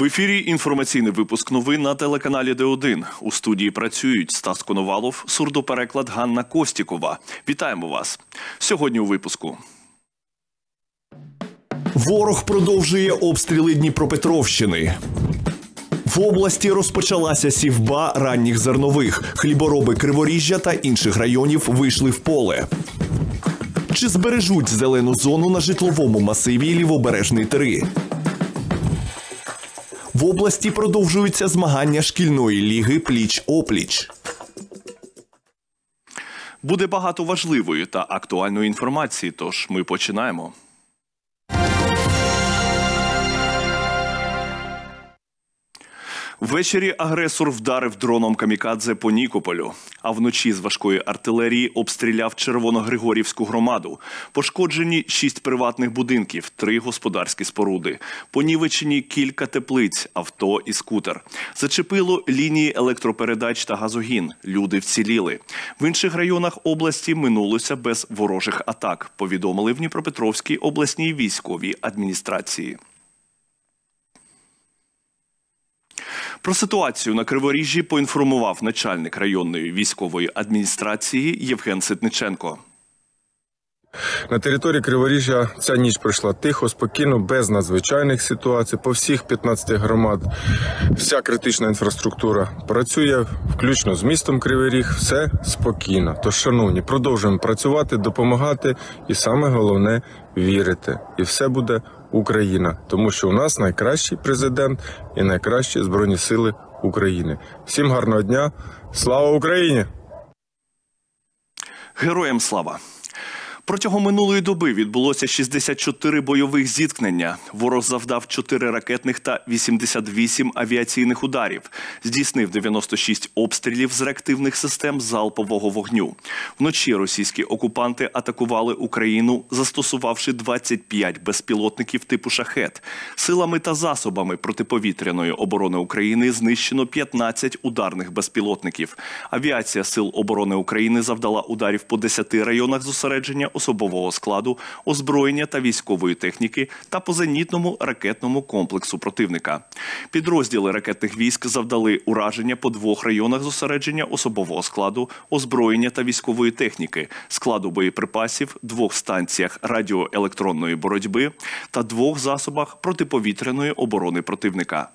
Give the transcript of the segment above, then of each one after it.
ефірі інформаційний випуск новин на телеканалі Д1. У студії працюють Стас Коновалов, сурдопереклад Ганна Костікова. Вітаємо вас. Сьогодні у випуску. Ворог продовжує обстріли Дніпропетровщини. В області розпочалася сівба ранніх зернових. Хлібороби Криворіжжя та інших районів вийшли в поле. Чи збережуть зелену зону на житловому масиві Лівобережний 3? В області продовжуються змагання шкільної ліги «Пліч-опліч». Буде багато важливої та актуальної інформації, тож ми починаємо. Ввечері агресор вдарив дроном камікадзе по Нікополю, а вночі з важкої артилерії обстріляв Червоногригорівську громаду. Пошкоджені 6 приватних будинків, 3 господарські споруди. Понівечені кілька теплиць, авто і скутер. Зачепило лінії електропередач та газогін. Люди вціліли. В інших районах області минулося без ворожих атак, повідомили в Дніпропетровській обласній військовій адміністрації. Про ситуацію на Криворіжжі поінформував начальник районної військової адміністрації Євген Ситниченко. На території Криворіжжя ця ніч пройшла тихо, спокійно, без надзвичайних ситуацій. По всіх 15 громад вся критична інфраструктура працює, включно з містом Кривий Ріг, все спокійно. Тож, шановні, продовжуємо працювати, допомагати і саме головне – вірити. І все буде Україна, тому що у нас найкращий президент і найкращі Збройні Сили України. Всім гарного дня, слава Україні! Героям слава! Протягом минулої доби відбулося 64 бойових зіткнення. Ворог завдав 4 ракетних та 88 авіаційних ударів. Здійснив 96 обстрілів з реактивних систем залпового вогню. Вночі російські окупанти атакували Україну, застосувавши 25 безпілотників типу «Шахед». Силами та засобами протиповітряної оборони України знищено 15 ударних безпілотників. Авіація Сил оборони України завдала ударів по 10 районах зосередження особового складу, озброєння та військової техніки та по зенітному ракетному комплексу противника. Підрозділи ракетних військ завдали ураження по 2 районах зосередження особового складу, озброєння та військової техніки, складу боєприпасів, 2 станціях радіоелектронної боротьби та 2 засобах протиповітряної оборони противника.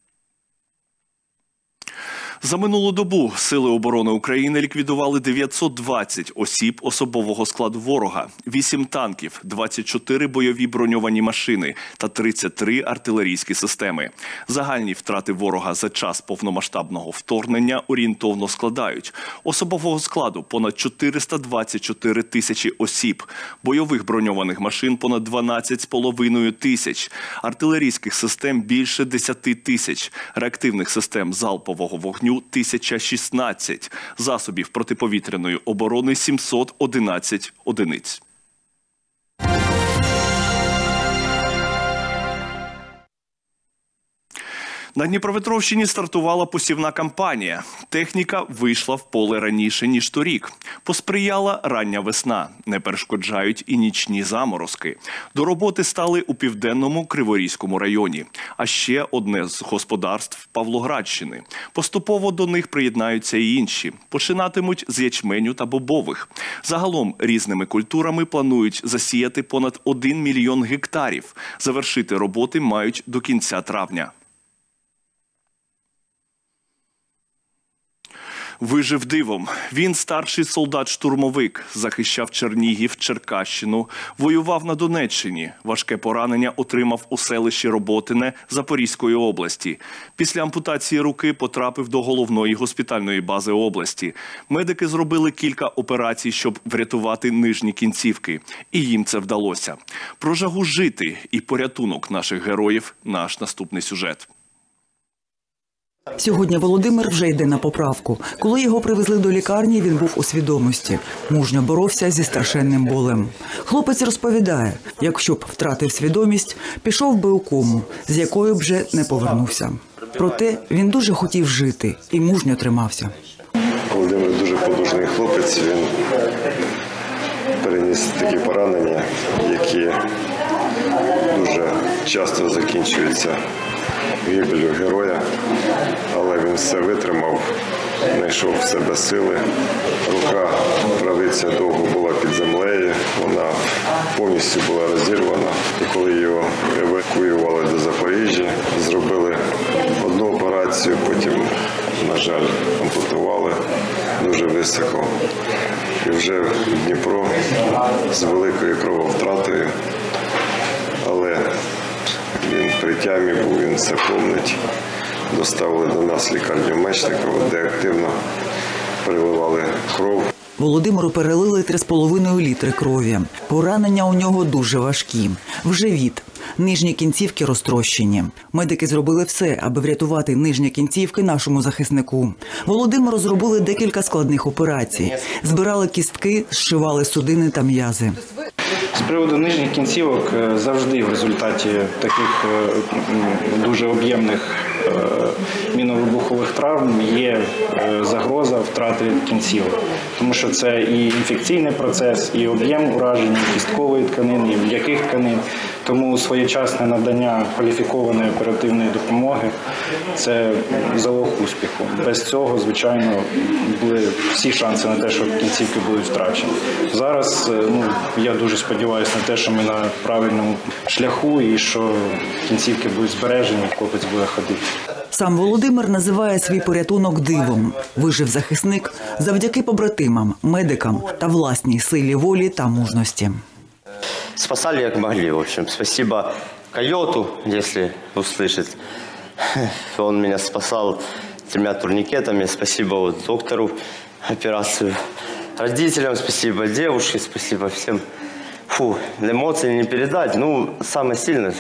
За минулу добу Сили оборони України ліквідували 920 осіб особового складу ворога, 8 танків, 24 бойові броньовані машини та 33 артилерійські системи. Загальні втрати ворога за час повномасштабного вторгнення орієнтовно складають: особового складу понад 424 тисячі осіб, бойових броньованих машин понад 12,5 тисяч, артилерійських систем більше 10 тисяч, реактивних систем залпового вогню 1016, засобів протиповітряної оборони 711 одиниць. На Дніпропетровщині стартувала посівна кампанія. Техніка вийшла в поле раніше, ніж торік. Посприяла рання весна. Не перешкоджають і нічні заморозки. До роботи стали у південному Криворізькому районі. А ще одне з господарств Павлоградщини. Поступово до них приєднаються і інші. Починатимуть з ячменю та бобових. Загалом різними культурами планують засіяти понад 1 мільйон гектарів. Завершити роботи мають до кінця травня. Вижив дивом. Він старший солдат-штурмовик, захищав Чернігів, Черкащину, воював на Донеччині. Важке поранення отримав у селищі Роботине Запорізької області. Після ампутації руки потрапив до головної госпітальної бази області. Медики зробили кілька операцій, щоб врятувати нижні кінцівки. І їм це вдалося. Про жагу жити і порятунок наших героїв – наш наступний сюжет. Сьогодні Володимир вже йде на поправку. Коли його привезли до лікарні, він був у свідомості. Мужньо боровся зі страшенним болем. Хлопець розповідає, якщо б втратив свідомість, пішов би у кому, з якою б вже не повернувся. Проте він дуже хотів жити і мужньо тримався. Володимир дуже потужний хлопець, він переніс такі поранення, які дуже часто закінчуються гибелью героя, але він все витримав, знайшов в себе сили. Рука правиця довго була під землею, вона повністю була розірвана. І коли його евакуювали до Запоріжжя, зробили одну операцію, потім, на жаль, ампутували дуже високо. І вже в Дніпро з великою крововтратою, але він при тямі був, він все помнить. Доставили до нас лікарню Мечникова, де активно переливали кров. Володимиру перелили 3,5 літри крові. Поранення у нього дуже важкі. В живіт. Нижні кінцівки розтрощені. Медики зробили все, аби врятувати нижні кінцівки нашому захиснику. Володимиру зробили декілька складних операцій. Збирали кістки, зшивали судини та м'язи. З приводу нижніх кінцівок завжди в результаті таких дуже об'ємних міновибухових травм є загроза втрати кінцівок. Тому що це і інфекційний процес, і об'єм ураження кісткової тканини, і м'яких тканин. Тому своєчасне надання кваліфікованої оперативної допомоги – це залог успіху. Без цього, звичайно, були всі шанси на те, що кінцівки будуть втрачені. Зараз я дуже сподіваюся на те, що ми на правильному шляху і що кінцівки будуть збережені, хлопець буде ходити. Сам Володимир називає свій порятунок дивом. Вижив захисник завдяки побратимам, медикам та власній силі волі та мужності. Спасали как могли, в общем. Спасибо койоту, если услышит. Он меня спасал 3 турникетами. Спасибо доктору операцию. Родителям спасибо, девушке спасибо, всем. Фу, эмоции не передать. Самое сильное,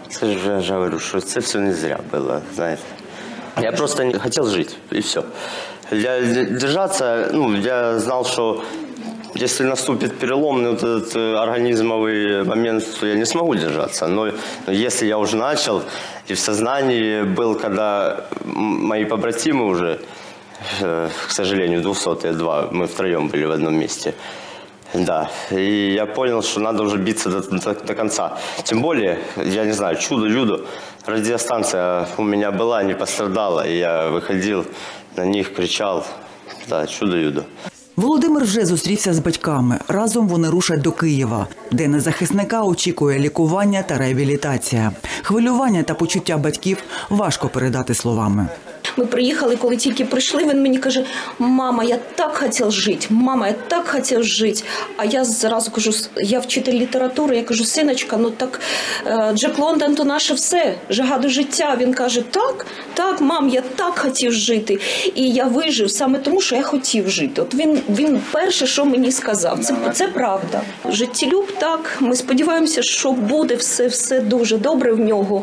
я же говорю, что это все не зря было, знаете. Я просто не хотел жить, и все. Для держаться, я знал, что если наступит переломный этот организмовый момент, то я не смогу держаться. Но если я уже начал, и в сознании был, когда мои побратимы уже, к сожалению, 202, мы втроем были в одном месте. Да, и я понял, что надо уже биться до конца. Тем более, я не знаю, чудо-юдо, радиостанция у меня была, не пострадала, и я выходил на них, кричал, да, чудо-юдо. Володимир вже зустрівся з батьками. Разом вони рушать до Києва, де на захисника очікує лікування та реабілітація. Хвилювання та почуття батьків важко передати словами. Ми приїхали, коли тільки прийшли, він мені каже: «Мама, я так хотів жити, мама, я так хотів жити». А я зразу кажу, я вчитель літератури, я кажу: «Синочка, так Джек Лондон то наше все, жага до життя». Він каже: так, мам, я так хотів жити. І я вижив саме тому, що я хотів жити. От він перше, що мені сказав, це правда. Життєлюб, так, ми сподіваємося, що буде все дуже добре в нього.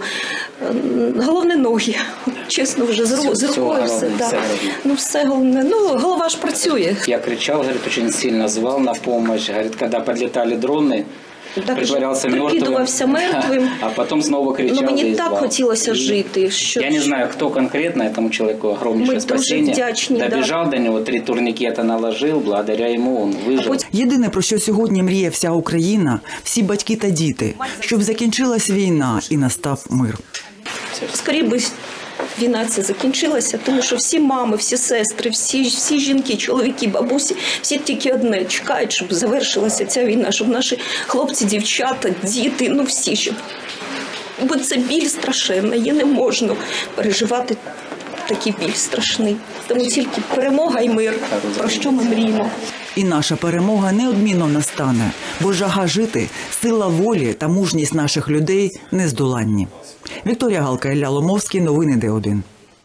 Головне ноги, чесно, вже з рукою все. Да. Все головне. Голова ж працює. Я кричал, говорит, очень сильно звал на помощь. Говорит, когда подлетали дроны, притворялся прикидувався мертвим. А потом снова кричал. Мені так хотілося жити. Я не знаю, кто конкретно, этому человеку огромнейшее спасение. Вдячні, добежал до него, 3 турникета наложил, благодаря ему он выжил. Єдине, про що сьогодні мріє вся Україна, всі батьки та діти, щоб закінчилась війна і настав мир. Скоріше би війна ця закінчилася, тому що всі мами, всі сестри, всі жінки, чоловіки, бабусі, всі тільки одне чекають, щоб завершилася ця війна, щоб наші хлопці, дівчата, діти, всі, щоб... Бо це біль страшенна, її не можна переживати такий біль страшний. Тому тільки перемога і мир, про що ми мріємо. І наша перемога неодмінно настане, бо жага жити, сила волі та мужність наших людей нездоланні. Вікторія Галка, Ілля Ломовський, новини Д1.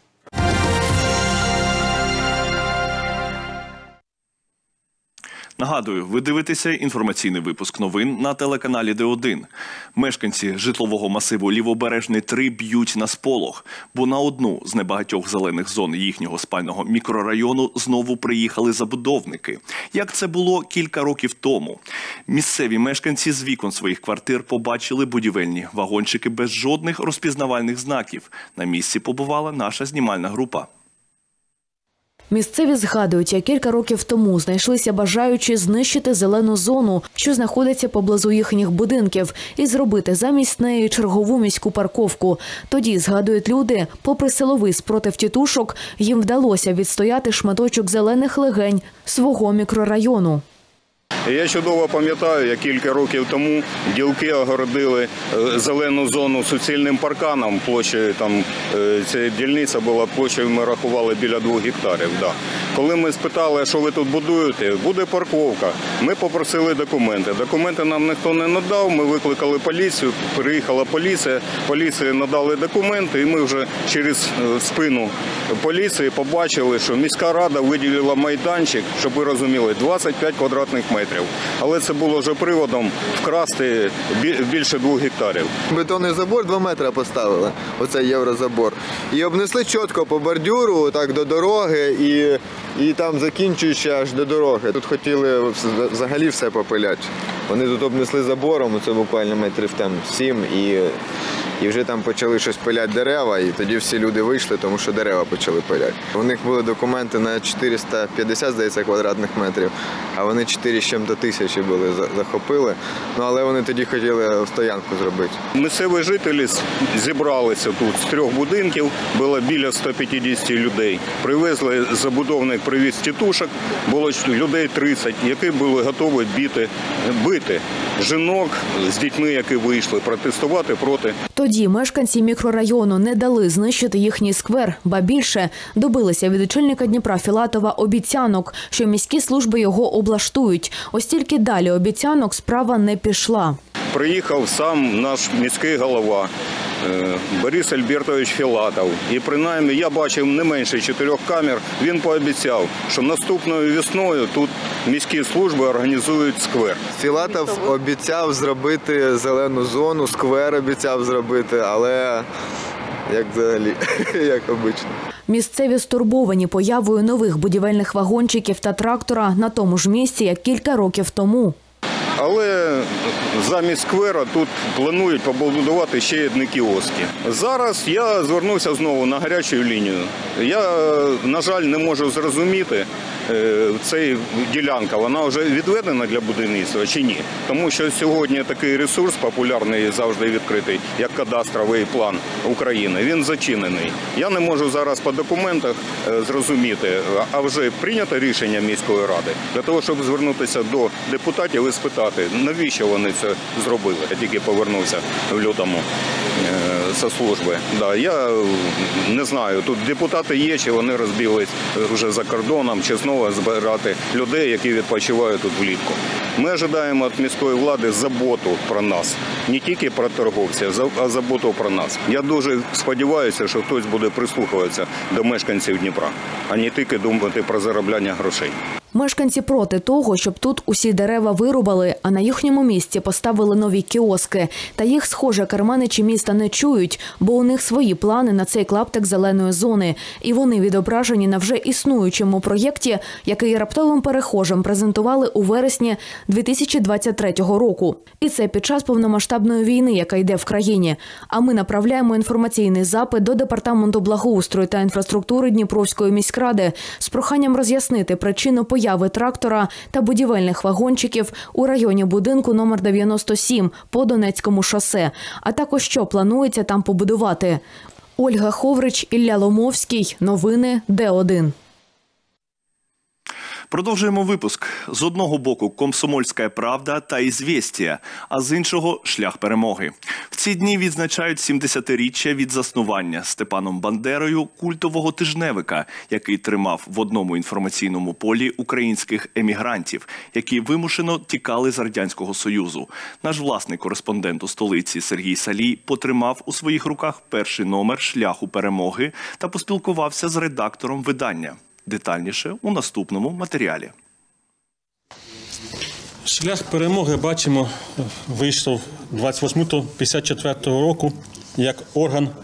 Нагадую, ви дивитеся інформаційний випуск новин на телеканалі Д1. Мешканці житлового масиву Лівобережний 3 б'ють на сполох, бо на одну з небагатьох зелених зон їхнього спального мікрорайону знову приїхали забудовники. Як це було кілька років тому. Місцеві мешканці з вікон своїх квартир побачили будівельні вагончики без жодних розпізнавальних знаків. На місці побувала наша знімальна група. Місцеві згадують, як кілька років тому знайшлися бажаючі знищити зелену зону, що знаходиться поблизу їхніх будинків, і зробити замість неї чергову міську парковку. Тоді, згадують люди, попри силовий спротив тітушок, їм вдалося відстояти шматочок зелених легень свого мікрорайону. Я чудово пам'ятаю, як кілька років тому ділки огородили зелену зону суцільним парканом площею, ця дільниця була площею, ми рахували біля 2 гектарів. Да. Коли ми спитали, що ви тут будуєте, буде парковка. Ми попросили документи. Документи нам ніхто не надав, ми викликали поліцію, приїхала поліція, поліції надали документи, і ми вже через спину поліції побачили, що міська рада виділила майданчик, щоб ви розуміли, 25 квадратних метрів. Але це було вже приводом вкрасти більше 2 гектарів. Бетонний забор 2 метри поставили, оцей єврозабор. І обнесли чітко по бордюру, так до дороги і там закінчуючи аж до дороги. Тут хотіли взагалі все попиляти. Вони тут обнесли забором, це буквально метрів 7, і вже там почали щось пиляти дерева, і тоді всі люди вийшли, тому що дерева почали пиляти. У них були документи на 450, здається, квадратних метрів, а вони 4 з чим-то тисячі були, захопили. Ну, але вони тоді хотіли стоянку зробити. Місцеві жителі зібралися тут з 3 будинків, було біля 150 людей. Привезли, забудовник привіз тітушок, було людей 30, які були готові бити жінок з дітьми, які вийшли протестувати проти. Тоді мешканці мікрорайону не дали знищити їхній сквер, ба більше добилися від очільника Дніпра Філатова обіцянок, що міські служби його облаштують. Ось тільки далі обіцянок справа не пішла. Приїхав сам наш міський голова Борис Альбертович Філатов. І принаймні я бачив не менше 4 камер. Він пообіцяв, що наступною весною тут міські служби організують сквер. Філатов обіцяв зробити зелену зону, сквер обіцяв зробити, але як взагалі, як обично. Місцеві стурбовані появою нових будівельних вагончиків та трактора на тому ж місці, як кілька років тому. Але замість сквера тут планують побудувати ще одні кіоски. Зараз я звернувся знову на гарячу лінію. Я, на жаль, не можу зрозуміти, ця ділянка, вона вже відведена для будівництва чи ні. Тому що сьогодні такий ресурс популярний і завжди відкритий, як кадастровий план України, він зачинений. Я не можу зараз по документах зрозуміти, а вже прийнято рішення міської ради для того, щоб звернутися до депутатів і спитати, навіщо вони це зробили. Я тільки повернувся в лютому зі служби. Да, я не знаю, тут депутати є, чи вони розбіглись вже за кордоном, чи знову збирати людей, які відпочивають тут влітку. Ми очікуємо від міської влади заботу про нас. Не тільки про торговців, а заботу про нас. Я дуже сподіваюся, що хтось буде прислухатися до мешканців Дніпра, а не тільки думати про заробляння грошей. Мешканці проти того, щоб тут усі дерева вирубали, а на їхньому місці поставили нові кіоски. Та їх, схоже, керманичі міста не чують, бо у них свої плани на цей клаптик зеленої зони. І вони відображені на вже існуючому проєкті, який раптовим перехожим презентували у вересні 2023 року. І це під час повномасштабної війни, яка йде в країні. А ми направляємо інформаційний запит до Департаменту благоустрою та інфраструктури Дніпровської міськради з проханням роз'яснити причину появи трактора та будівельних вагончиків у районі будинку номер 97 по Донецькому шосе, а також що планується там побудувати. Ольга Ховрич, Ілля Ломовський. Новини Д1. Продовжуємо випуск. З одного боку «Комсомольська правда» та «Ізвєстія», а з іншого – «Шлях перемоги». В ці дні відзначають 70-річчя від заснування Степаном Бандерою культового тижневика, який тримав в одному інформаційному полі українських емігрантів, які вимушено тікали з Радянського Союзу. Наш власний кореспондент у столиці Сергій Салій потримав у своїх руках перший номер «Шляху перемоги» та поспілкувався з редактором видання. Детальніше у наступному матеріалі. Шлях перемоги, бачимо, вийшов 28 лютого 1954 року як орган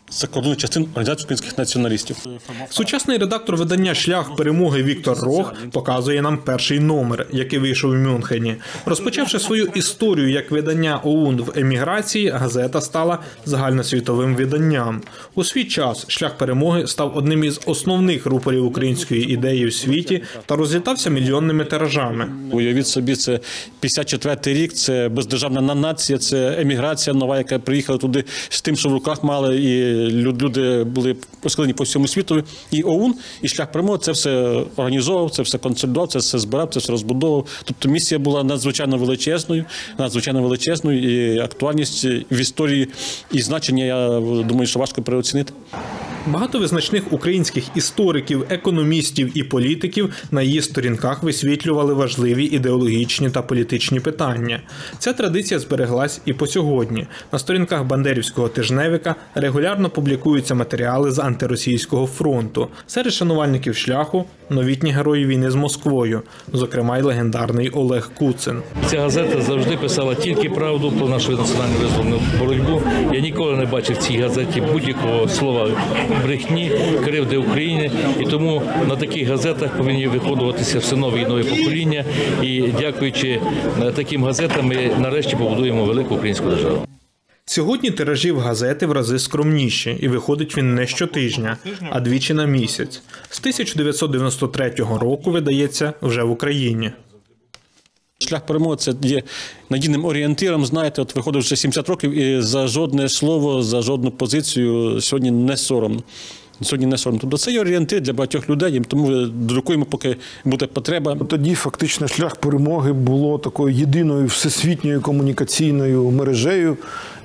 закордонних частин Організації українських націоналістів. Сучасний редактор видання «Шлях перемоги» Віктор Рох показує нам перший номер, який вийшов у Мюнхені. Розпочавши свою історію як видання ОУН в еміграції, газета стала загальносвітовим виданням. У свій час «Шлях перемоги» став одним із основних рупорів української ідеї в світі та розлітався мільйонними тиражами. Уявіть собі, це 54-й рік, це бездержавна нація, це еміграція нова, яка приїхала туди з тим, що в руках мали, і люди були розкидані по всьому світу. І ОУН, і «Шлях перемоги» це все організовував, це все консолідував, це все збирав, це все розбудовував. Тобто місія була надзвичайно величезною, і актуальність в історії і значення, я думаю, що важко переоцінити. Багато визначних українських істориків, економістів і політиків на її сторінках висвітлювали важливі ідеологічні та політичні питання. Ця традиція збереглась і по сьогодні. На сторінках Бандерівського тижневика регулярно публікуються матеріали з антиросійського фронту. Серед шанувальників «Шляху» – новітні герої війни з Москвою, зокрема й легендарний Олег Куцин. Ця газета завжди писала тільки правду про нашу національну визвольну боротьбу. Я ніколи не бачив в цій газеті будь-якого слова брехні, кривди України. І тому на таких газетах повинні виходуватися все нові і нові покоління. І дякуючи таким газетам ми нарешті побудуємо велику українську державу. Сьогодні тиражів газети в рази скромніші, і виходить він не щотижня, а двічі на місяць. З 1993 року видається вже в Україні. «Шлях перемоги» – це є надійним орієнтиром, знаєте, от виходить вже 70 років, і за жодне слово, за жодну позицію сьогодні не соромно. Тобто це є орієнтир для багатьох людей, тому друкуємо, поки буде потреба. Тоді фактично «Шлях перемоги» було такою єдиною всесвітньою комунікаційною мережею,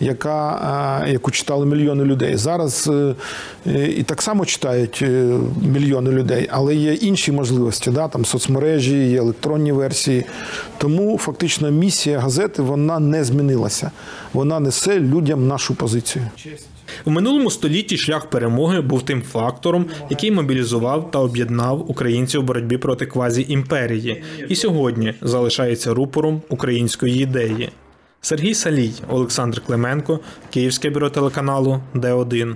яку читали мільйони людей. Зараз і так само читають мільйони людей, але є інші можливості, там соцмережі, є електронні версії. Тому фактично місія газети, вона не змінилася. Вона несе людям нашу позицію. У минулому столітті «Шлях перемоги» був тим фактором, який мобілізував та об'єднав українців у боротьбі проти квазі-імперії. І сьогодні залишається рупором української ідеї. Сергій Салій, Олександр Клименко, Київське бюро телеканалу Д1.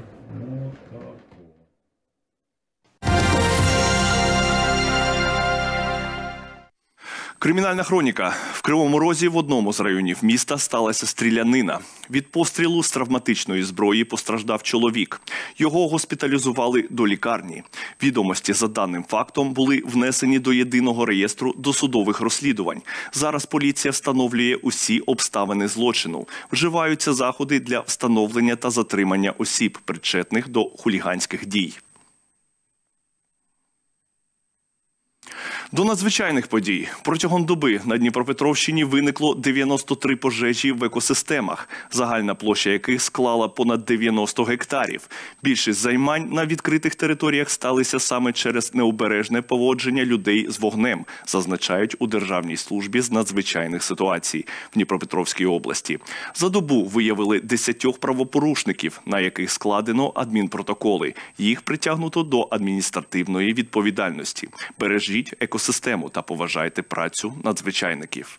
Кримінальна хроніка. В Кривому Розі в одному з районів міста сталася стрілянина. Від пострілу з травматичної зброї постраждав чоловік. Його госпіталізували до лікарні. Відомості за даним фактом були внесені до єдиного реєстру досудових розслідувань. Зараз поліція встановлює усі обставини злочину. Вживаються заходи для встановлення та затримання осіб, причетних до хуліганських дій. До надзвичайних подій. Протягом доби на Дніпропетровщині виникло 93 пожежі в екосистемах, загальна площа яких склала понад 90 гектарів. Більшість займань на відкритих територіях сталися саме через необережне поводження людей з вогнем, зазначають у Державній службі з надзвичайних ситуацій в Дніпропетровській області. За добу виявили 10 правопорушників, на яких складено адмінпротоколи. Їх притягнуто до адміністративної відповідальності. Бережіть екосистему та поважайте працю надзвичайників.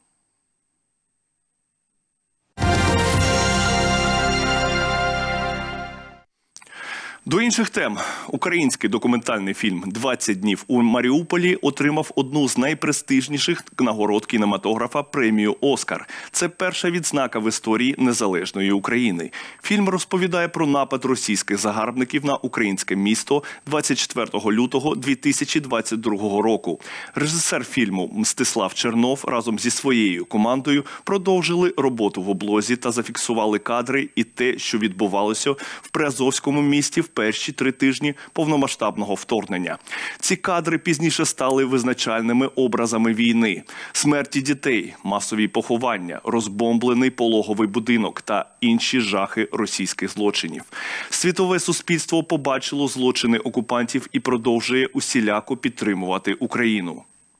До інших тем. Український документальний фільм «20 днів у Маріуполі» отримав одну з найпрестижніших нагород кінематографа – премію «Оскар». Це перша відзнака в історії незалежної України. Фільм розповідає про напад російських загарбників на українське місто 24 лютого 2022 року. Режисер фільму Мстислав Чернов разом зі своєю командою продовжили роботу в облозі та зафіксували кадри і те, що відбувалося в Приазовському місті в перші 3 тижні повномасштабного вторгнення. Ці кадри пізніше стали визначальними образами війни. Смерті дітей, масові поховання, розбомблений пологовий будинок та інші жахи російських злочинів. Світове суспільство побачило злочини окупантів і продовжує усіляко підтримувати Україну.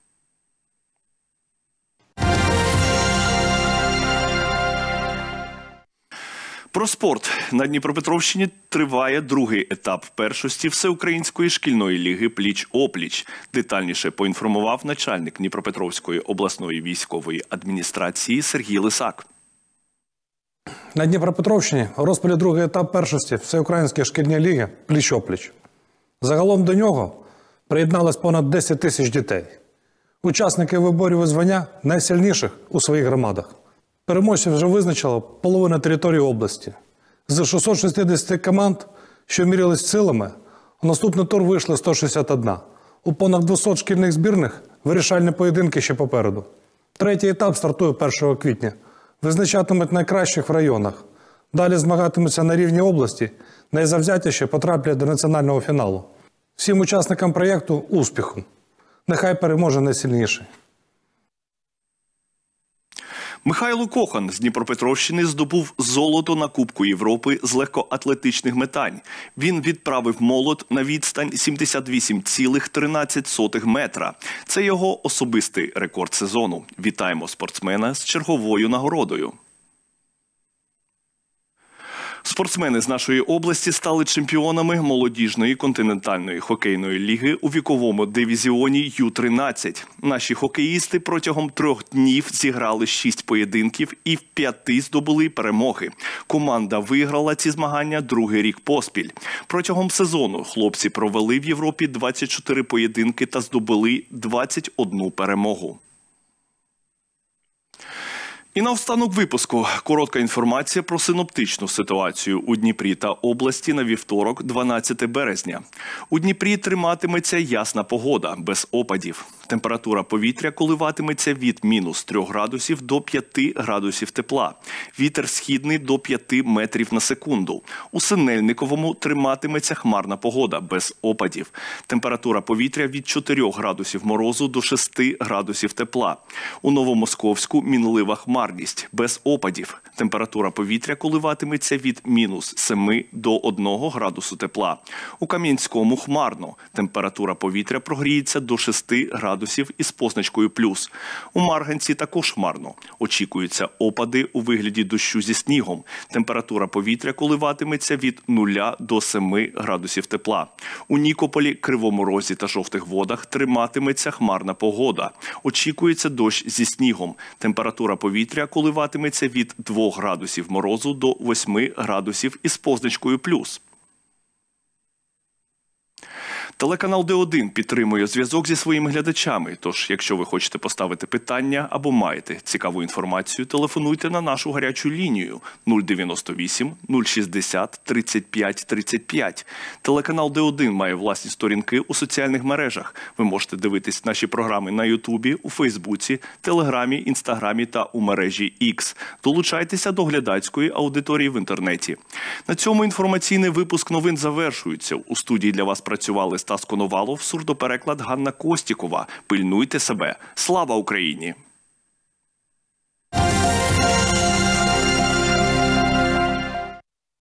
Про спорт. На Дніпропетровщині триває другий етап першості Всеукраїнської шкільної ліги «Пліч-опліч». Детальніше поінформував начальник Дніпропетровської обласної військової адміністрації Сергій Лисак. На Дніпропетровщині у розпалі другий етап першості Всеукраїнської шкільної ліги «Пліч-опліч». Загалом до нього приєдналось понад 10 тисяч дітей. Учасники виборювали звання найсильніших у своїх громадах. Переможців вже визначила половина території області. З 660 команд, що мірялись силами, у наступний тур вийшли 161. У понад 200 шкільних збірних вирішальні поєдинки ще попереду. Третій етап стартує 1 квітня. Визначатимуть найкращих в районах. Далі змагатимуться на рівні області, найзавзятіші потраплять до національного фіналу. Всім учасникам проєкту – успіху. Нехай переможе найсильніший. Михайло Кохан з Дніпропетровщини здобув золото на Кубку Європи з легкоатлетичних метань. Він відправив молот на відстань 78,13 метра. Це його особистий рекорд сезону. Вітаємо спортсмена з черговою нагородою. Спортсмени з нашої області стали чемпіонами молодіжної континентальної хокейної ліги у віковому дивізіоні Ю-13. Наші хокеїсти протягом 3 днів зіграли 6 поєдинків і в 5 здобули перемоги. Команда виграла ці змагання другий рік поспіль. Протягом сезону хлопці провели в Європі 24 поєдинки та здобули 21 перемогу. І наостанок випуску коротка інформація про синоптичну ситуацію у Дніпрі та області на вівторок, 12 березня. У Дніпрі триматиметься ясна погода, без опадів. Температура повітря коливатиметься від -3 градусів до 5 градусів тепла. Вітер східний до 5 метрів на секунду. У Синельниковому триматиметься хмарна погода, без опадів. Температура повітря від 4 градусів морозу до 6 градусів тепла. У Новомосковську мінлива хмарність, без опадів. Температура повітря коливатиметься від -7 до 1 градусу тепла. У Кам'янському хмарно. Температура повітря прогріється до 6 градусів із позначкою плюс. У Марганці також хмарно. Очікуються опади у вигляді дощу зі снігом. Температура повітря коливатиметься від 0 до 7 градусів тепла. У Нікополі, Кривому Розі та Жовтих Водах триматиметься хмарна погода. Очікується дощ зі снігом. Температура повітря коливатиметься від 2 градусів морозу до 8 градусів із позначкою плюс. Телеканал Д1 підтримує зв'язок зі своїми глядачами, тож якщо ви хочете поставити питання або маєте цікаву інформацію, телефонуйте на нашу гарячу лінію 098 060 35 35. Телеканал Д1 має власні сторінки у соціальних мережах. Ви можете дивитись наші програми на Ютубі, у Фейсбуці, Телеграмі, Інстаграмі та у мережі X. Долучайтеся до глядацької аудиторії в інтернеті. На цьому інформаційний випуск новин завершується. У студії для вас працювали Стас Коновалов, сурдопереклад Ганна Костікова. Пильнуйте себе. Слава Україні!